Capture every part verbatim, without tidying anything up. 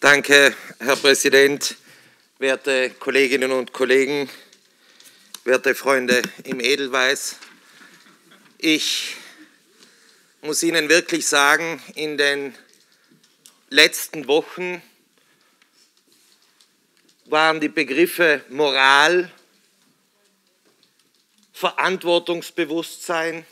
Danke, Herr Präsident, werte Kolleginnen und Kollegen, werte Freunde im Edelweiß. Ich muss Ihnen wirklich sagen, in den letzten Wochen waren die Begriffe Moral, Verantwortungsbewusstsein,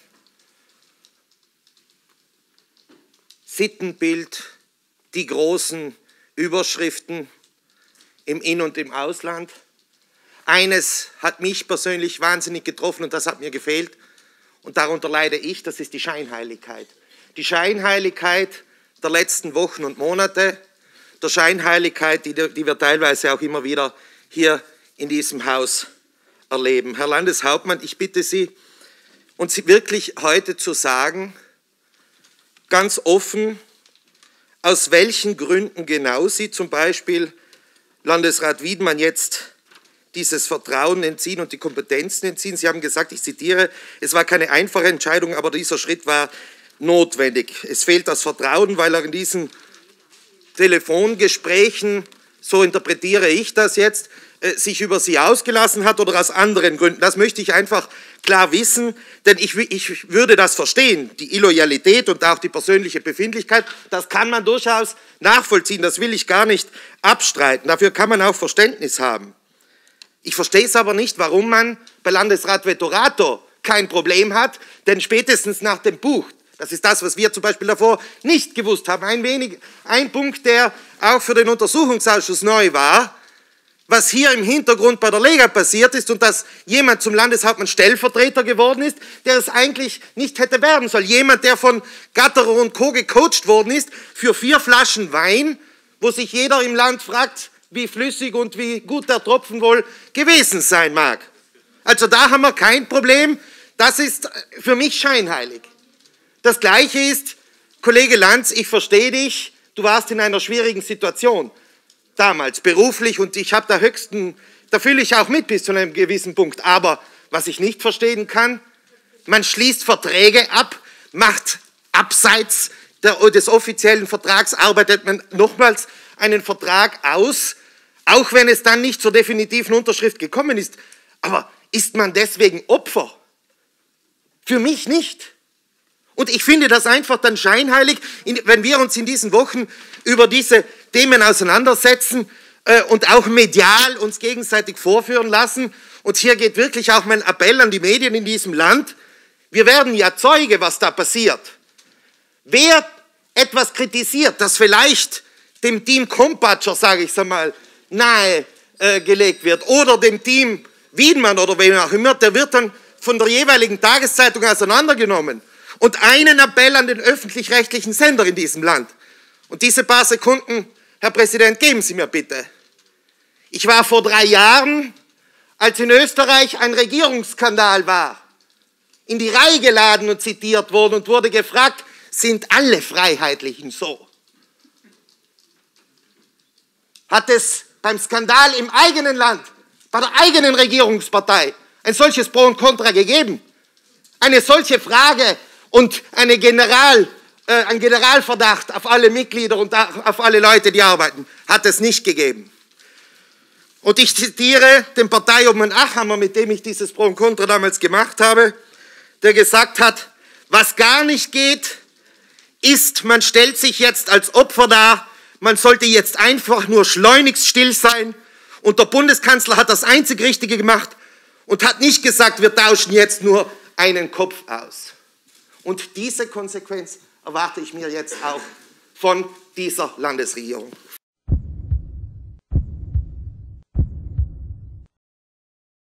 Sittenbild die großen Überschriften im In- und im Ausland. Eines hat mich persönlich wahnsinnig getroffen und das hat mir gefehlt und darunter leide ich, das ist die Scheinheiligkeit. Die Scheinheiligkeit der letzten Wochen und Monate, der Scheinheiligkeit, die, die wir teilweise auch immer wieder hier in diesem Haus erleben. Herr Landeshauptmann, ich bitte Sie, uns wirklich heute zu sagen, ganz offen, aus welchen Gründen genau Sie zum Beispiel Landesrat Wiedmann jetzt dieses Vertrauen entziehen und die Kompetenzen entziehen. Sie haben gesagt, ich zitiere, es war keine einfache Entscheidung, aber dieser Schritt war notwendig. Es fehlt das Vertrauen, weil er in diesen Telefongesprächen, so interpretiere ich das jetzt, sich über Sie ausgelassen hat oder aus anderen Gründen. Das möchte ich einfach klar wissen, denn ich, ich würde das verstehen, die Illoyalität und auch die persönliche Befindlichkeit, das kann man durchaus nachvollziehen, das will ich gar nicht abstreiten, dafür kann man auch Verständnis haben. Ich verstehe es aber nicht, warum man bei Landesrat Vettorato kein Problem hat, denn spätestens nach dem Buch, das ist das, was wir zum Beispiel davor nicht gewusst haben, ein, wenig, ein Punkt, der auch für den Untersuchungsausschuss neu war, was hier im Hintergrund bei der Lega passiert ist und dass jemand zum Landeshauptmann Stellvertreter geworden ist, der es eigentlich nicht hätte werden sollen. Jemand, der von Gatterer und Co. gecoacht worden ist für vier Flaschen Wein, wo sich jeder im Land fragt, wie flüssig und wie gut der Tropfen wohl gewesen sein mag. Also da haben wir kein Problem, das ist für mich scheinheilig. Das Gleiche ist, Kollege Lanz, ich verstehe dich, du warst in einer schwierigen Situation. Damals beruflich und ich habe da höchsten, da fühle ich auch mit bis zu einem gewissen Punkt. Aber was ich nicht verstehen kann, man schließt Verträge ab, macht abseits der, des offiziellen Vertrags, arbeitet man nochmals einen Vertrag aus, auch wenn es dann nicht zur definitiven Unterschrift gekommen ist. Aber ist man deswegen Opfer? Für mich nicht. Und ich finde das einfach dann scheinheilig, wenn wir uns in diesen Wochen über diese Themen auseinandersetzen äh, und auch medial uns gegenseitig vorführen lassen. Und hier geht wirklich auch mein Appell an die Medien in diesem Land. Wir werden ja Zeuge, was da passiert. Wer etwas kritisiert, das vielleicht dem Team Kompatscher, sage ich es einmal, nahe äh, gelegt wird oder dem Team Wiedmann oder wem auch immer, der wird dann von der jeweiligen Tageszeitung auseinandergenommen. Und einen Appell an den öffentlich-rechtlichen Sender in diesem Land. Und diese paar Sekunden, Herr Präsident, geben Sie mir bitte. Ich war vor drei Jahren, als in Österreich ein Regierungsskandal war, in die Reihe geladen und zitiert worden und wurde gefragt, sind alle Freiheitlichen so? Hat es beim Skandal im eigenen Land, bei der eigenen Regierungspartei, ein solches Pro und Contra gegeben? Eine solche Frage und eine General, äh, ein Generalverdacht auf alle Mitglieder und auf alle Leute, die arbeiten, hat es nicht gegeben. Und ich zitiere den Parteiobmann Achammer, mit dem ich dieses Pro und Contra damals gemacht habe, der gesagt hat, was gar nicht geht, ist, man stellt sich jetzt als Opfer dar, man sollte jetzt einfach nur schleunigst still sein und der Bundeskanzler hat das einzig Richtige gemacht und hat nicht gesagt, wir tauschen jetzt nur einen Kopf aus. Und diese Konsequenz erwarte ich mir jetzt auch von dieser Landesregierung.